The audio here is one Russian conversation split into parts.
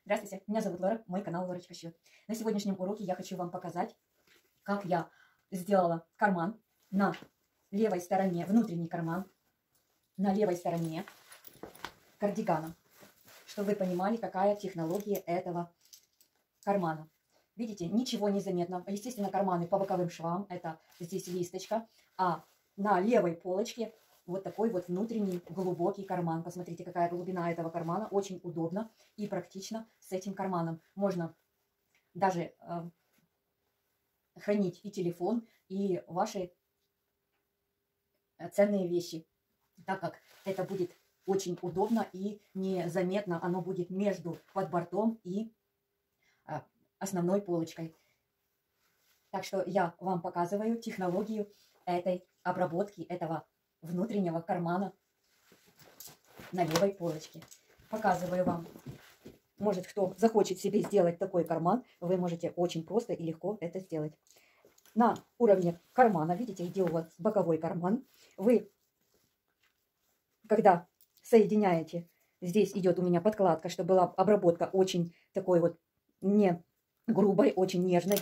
Здравствуйте, меня зовут Лора, мой канал Лорочка Шьет. На сегодняшнем уроке я хочу вам показать, как я сделала карман на левой стороне, внутренний карман на левой стороне кардигана, чтобы вы понимали, какая технология этого кармана. Видите, ничего не заметно. Естественно, карманы по боковым швам, это здесь листочка, а на левой полочке вот такой вот внутренний глубокий карман. Посмотрите, какая глубина этого кармана. Очень удобно и практично с этим карманом. Можно даже хранить и телефон, и ваши ценные вещи, так как это будет очень удобно и незаметно. Оно будет между под бортом и основной полочкой. Так что я вам показываю технологию этой обработки этого внутреннего кармана на левой полочке. Показываю вам. Может, кто захочет себе сделать такой карман, вы можете очень просто и легко это сделать. На уровне кармана, видите, где у вас боковой карман, вы, когда соединяете, здесь идет у меня подкладка, чтобы была обработка очень такой вот не грубой, очень нежной.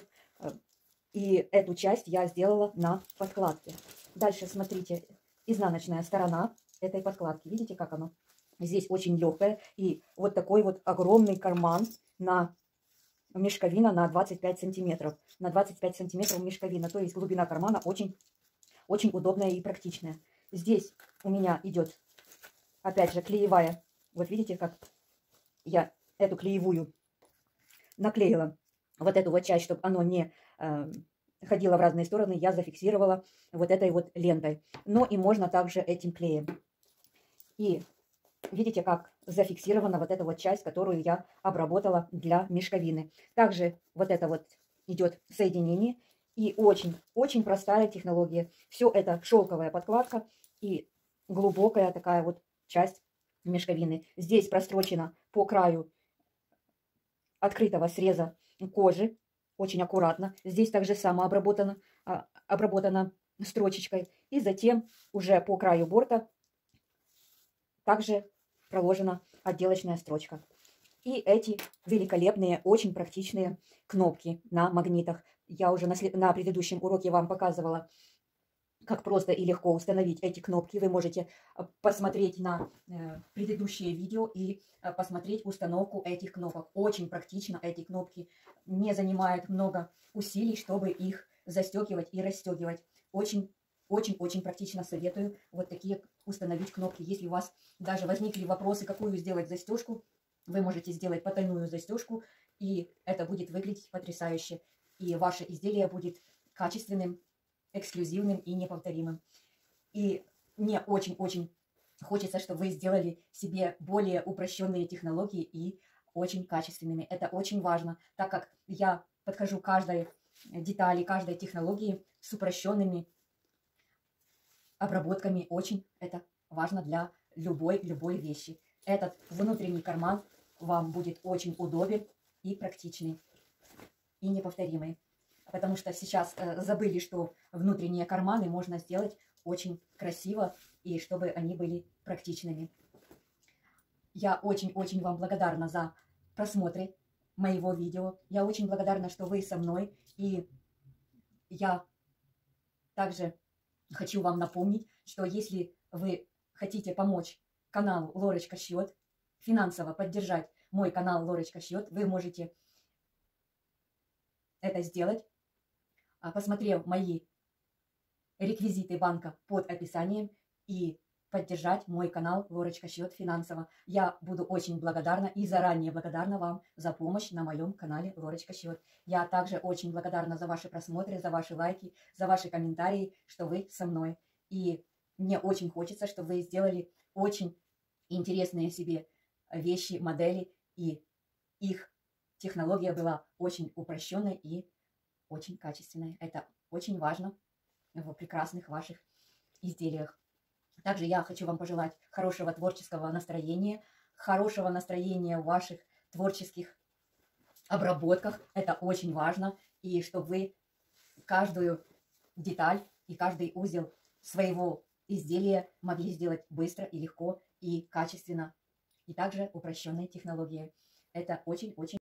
И эту часть я сделала на подкладке. Дальше смотрите, изнаночная сторона этой подкладки. Видите, как оно? Здесь очень легкое. И вот такой вот огромный карман на мешковина на 25 сантиметров. На 25 сантиметров мешковина. То есть глубина кармана очень удобная и практичная. Здесь у меня идет, опять же, клеевая. Вот видите, как я эту клеевую наклеила. Вот эту вот часть, чтобы оно не ходило в разные стороны, я зафиксировала вот этой вот лентой. Но и можно также этим клеем. И видите, как зафиксирована вот эта вот часть, которую я обработала для мешковины. Также вот это вот идет соединение. И очень простая технология. Все это шелковая подкладка и глубокая такая вот часть мешковины. Здесь прострочена по краю открытого среза кожи. Очень аккуратно. Здесь также само обработано строчечкой. И затем уже по краю борта также проложена отделочная строчка. И эти великолепные, очень практичные кнопки на магнитах. Я уже на предыдущем уроке вам показывала, как просто и легко установить эти кнопки. Вы можете посмотреть на предыдущие видео и посмотреть установку этих кнопок. Очень практично эти кнопки. Не занимает много усилий, чтобы их застегивать и расстегивать. Очень практично советую вот такие установить кнопки. Если у вас даже возникли вопросы, какую сделать застежку, вы можете сделать потайную застежку, и это будет выглядеть потрясающе. И ваше изделие будет качественным, эксклюзивным и неповторимым. И мне очень хочется, чтобы вы сделали себе более упрощенные технологии и очень качественными. Это очень важно, так как я подхожу к каждой детали, каждой технологии с упрощенными обработками. Очень это важно для любой вещи. Этот внутренний карман вам будет очень удобен и практичный, и неповторимый. Потому что сейчас забыли, что внутренние карманы можно сделать очень красиво, и чтобы они были практичными. Я очень вам благодарна за просмотры моего видео. Я очень благодарна, что вы со мной. И я также хочу вам напомнить, что если вы хотите помочь каналу Лорочка Шьет, финансово поддержать мой канал Лорочка Шьет, вы можете это сделать, посмотрев мои реквизиты банка под описанием, и поддержать мой канал Лорочка Шьет финансово. Я буду очень благодарна и заранее благодарна вам за помощь на моем канале Лорочка Шьет. Я также очень благодарна за ваши просмотры, за ваши лайки, за ваши комментарии, что вы со мной. И мне очень хочется, чтобы вы сделали очень интересные себе вещи, модели, и их технология была очень упрощенной и очень качественной. Это очень важно в прекрасных ваших изделиях. Также я хочу вам пожелать хорошего творческого настроения в ваших творческих обработках. Это очень важно. И чтобы вы каждую деталь и каждый узел своего изделия могли сделать быстро и легко и качественно. И также упрощенной технологией. Это очень-очень